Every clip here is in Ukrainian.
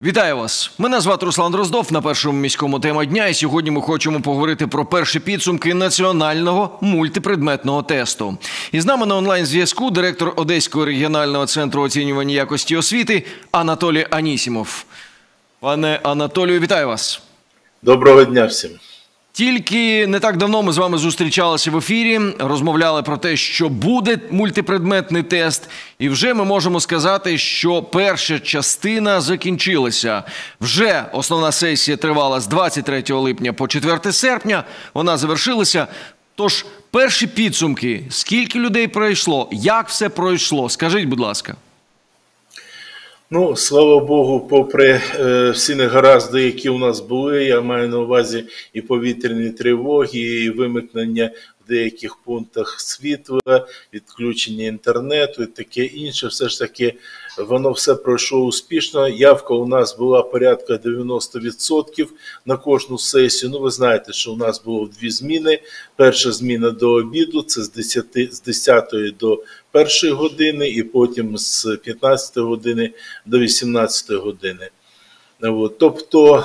Вітаю вас! Мене звати Руслан Дроздов на Першому міському тема дня. І сьогодні ми хочемо поговорити про перші підсумки національного мультипредметного тесту. І з нами на онлайн-зв'язку директор Одеського регіонального центру оцінювання якості освіти Анатолій Анісімов. Пане Анатолію, вітаю вас! Доброго дня всім! Тільки не так давно ми з вами зустрічалися в ефірі, розмовляли про те, що буде мультипредметний тест. І вже ми можемо сказати, що перша частина закінчилася. Вже основна сесія тривала з 23 липня по 4 серпня. Вона завершилася. Тож, перші підсумки. Скільки людей пройшло? Як все пройшло? Скажіть, будь ласка. Ну, слава Богу, попри всі негаразди, які у нас були, я маю на увазі і повітряні тривоги, і вимикнення в деяких пунктах світла, відключення інтернету і таке інше, все ж таки воно все пройшло успішно. Явка у нас була порядка 90% на кожну сесію. Ну, ви знаєте, що у нас було дві зміни. Перша зміна до обіду, це з 10 до 1 години, і потім з 15 години до 18 години. Тобто,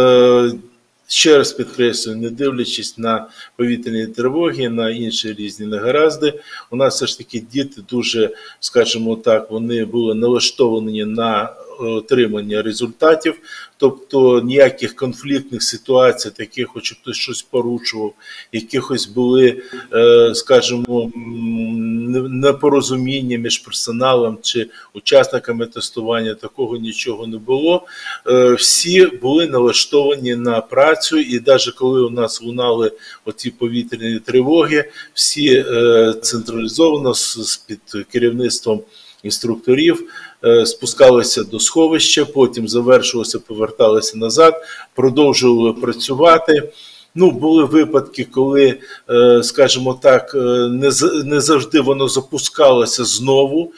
ще раз підкреслюю, не дивлячись на повітряні тривоги, на інші різні негаразди, у нас все ж таки діти дуже, скажімо так, вони були налаштовані на отримання результатів, тобто ніяких конфліктних ситуацій, таких, що хтось щось порушував, якихось були, скажімо, непорозуміння між персоналом чи учасниками тестування, такого нічого не було. Всі були налаштовані на працю, і навіть коли у нас лунали оці повітряні тривоги, всі централізовано під керівництвом інструкторів спускалися до сховища, потім завершувалося, поверталися назад, продовжували працювати. Ну, були випадки, коли, скажімо так, не завжди воно запускалося знову,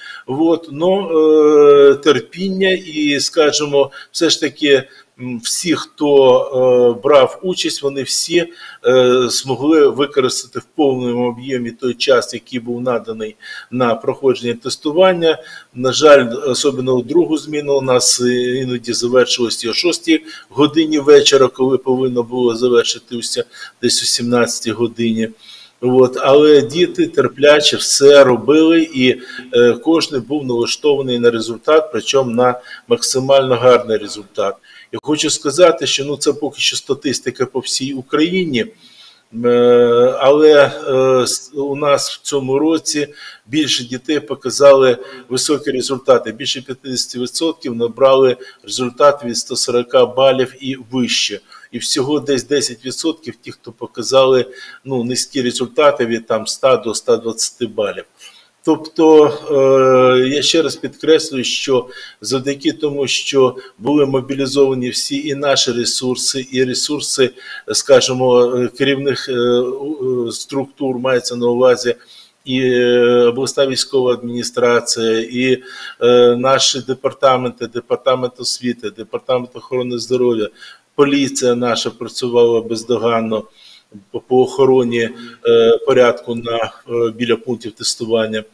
терпіння і, скажімо, все ж таки всі, хто брав участь, вони всі змогли використати в повному об'ємі той час, який був наданий на проходження тестування. На жаль, особливо у другу зміну у нас іноді завершилося о 6 годині вечора, коли повинно було завершитися десь о 17 годині. Але діти терпляче все робили, і кожен був налаштований на результат, причому на максимально гарний результат. Я хочу сказати, що це поки що статистика по всій Україні, але у нас в цьому році більше дітей показали високі результати. Більше 50% набрали результат від 140 балів і вище. І всього десь 10% ті, хто показали низькі результати від 100 до 120 балів. Тобто, я ще раз підкреслюю, що завдяки тому, що були мобілізовані всі і наші ресурси, і ресурси, скажімо, керівних структур, мається на увазі і обласна військова адміністрація, і наші департаменти, департамент освіти, департамент охорони здоров'я, поліція наша працювала бездоганно по охороні порядку біля пунктів тестування.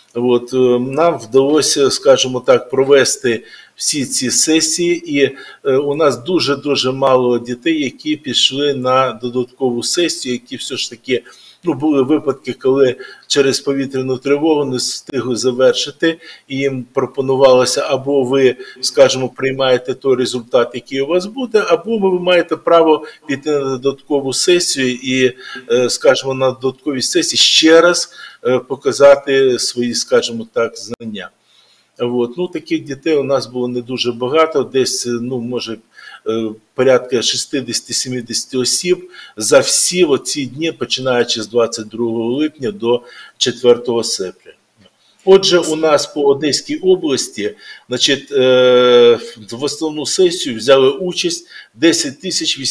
Нам вдалося, скажімо так, провести всі ці сесії, і у нас дуже-дуже мало дітей, які пішли на додаткову сесію, які все ж таки, були випадки, коли через повітряну тривогу не встигли завершити, і їм пропонувалося, або ви, скажімо, приймаєте той результат, який у вас буде, або ви маєте право піти на додаткову сесію і, скажімо, на додатковій сесії ще раз показати свої, скажімо так, знання. Таких дітей у нас було не дуже багато, десь, може, порядка 60-70 осіб за всі оці дні, починаючи з 22 липня до 4 серпня. Отже, у нас по Одеській області, в основну сесію взяли участь 10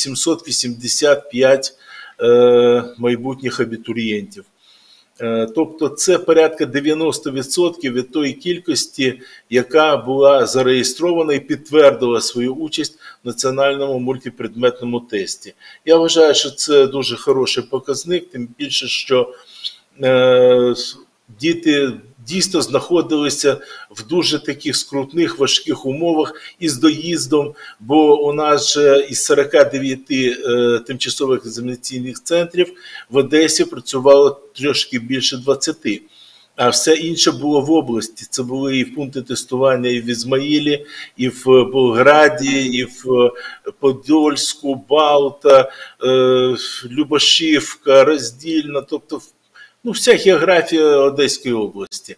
885 майбутніх абітурієнтів. Тобто це порядка 90% від тої кількості, яка була зареєстрована і підтвердила свою участь в національному мультипредметному тесті. Я вважаю, що це дуже хороший показник, тим більше, що діти дійсно знаходилися в дуже таких скрутних, важких умовах із доїздом, бо у нас же із 49 тимчасових екзаменаційних центрів в Одесі працювало трошки більше 20. А все інше було в області. Це були і пункти тестування і в Ізмаїлі, і в Болграді, і в Подольську, Балта, Любашівка, Роздільна, тобто вся географія Одеської області.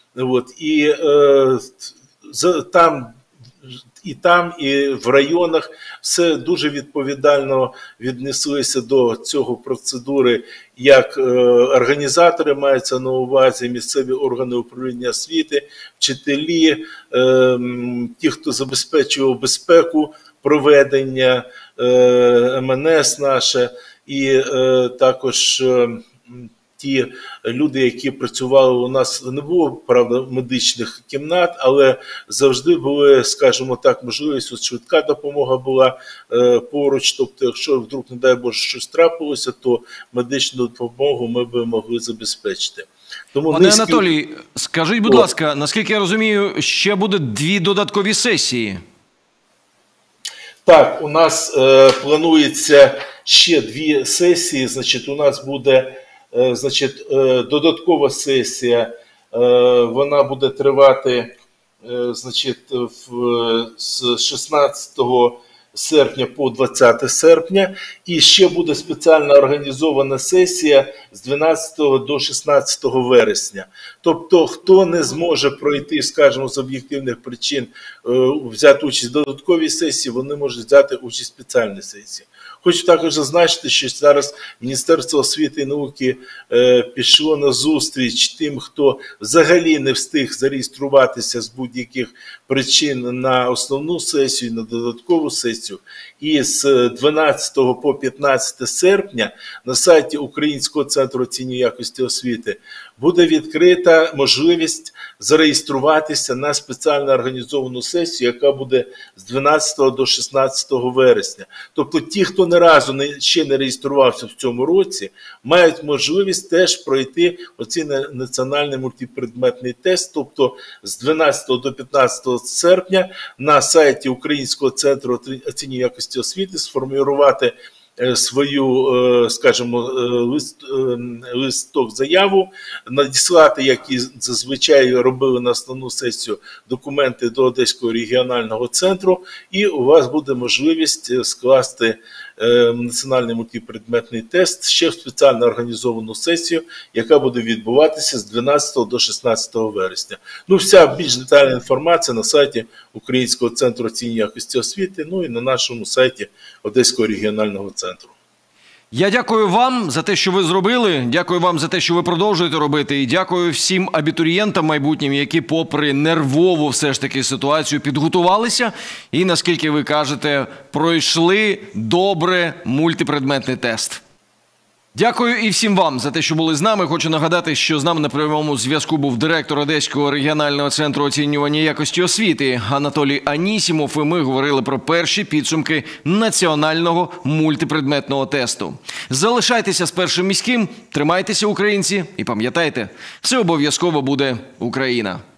Там, і в районах все дуже відповідально віднеслися до цього процедури, як організатори, мається на увазі місцеві органи управління освіти, вчителі, ті, хто забезпечував безпеку проведення, МНС наше, і також ті люди, які працювали у нас, не було, правда, медичних кімнат, але завжди були, скажімо так, можливість, швидка допомога була поруч, тобто, якщо вдруг, не дай Боже, щось трапилося, то медичну допомогу ми б могли забезпечити. Тому Пане Анатолій, скажіть, будь ласка, наскільки я розумію, ще буде 2 додаткові сесії? Так, у нас планується ще 2 сесії, значить, у нас буде додаткова сесія, вона буде тривати, з 16 серпня по 20 серпня, і ще буде спеціально організована сесія з 12 до 16 вересня. Тобто, хто не зможе пройти, скажімо, з об'єктивних причин, взяти участь в додатковій сесії, вони можуть взяти участь в спеціальній сесії. Хочу також зазначити, що зараз Міністерство освіти і науки пішло на зустріч тим, хто взагалі не встиг зареєструватися з будь-яких причин на основну сесію, на додаткову сесію. І з 12 по 15 серпня на сайті Українського центру оцінювання якості освіти буде відкрита можливість зареєструватися на спеціально організовану сесію, яка буде з 12 до 16 вересня. Тобто ті, хто ні разу ще не реєструвався в цьому році, мають можливість теж пройти оцей національний мультипредметний тест, тобто з 12 до 15 серпня на сайті Українського центру оцінювання якості освіти сформулювати свою, скажімо, листок заяву, надіслати, як і зазвичай робили на основну сесію, документи до Одеського регіонального центру, і у вас буде можливість скласти національний мультипредметний тест ще в спеціально організовану сесію, яка буде відбуватися з 12 до 16 вересня. Вся більш детальна інформація на сайті Українського центру оцінювання якості освіти, і на нашому сайті Одеського регіонального центру. Я дякую вам за те, що ви зробили, дякую вам за те, що ви продовжуєте робити, і дякую всім абітурієнтам майбутнім, які попри нервову все ж таки ситуацію підготувалися і, наскільки ви кажете, пройшли добре мультипредметний тест. Дякую і всім вам за те, що були з нами. Хочу нагадати, що з нами на прямому зв'язку був директор Одеського регіонального центру оцінювання якості освіти Анатолій Анісімов, і ми говорили про перші підсумки національного мультипредметного тесту. Залишайтеся з Першим міським, тримайтеся, українці, і пам'ятайте, все обов'язково буде Україна.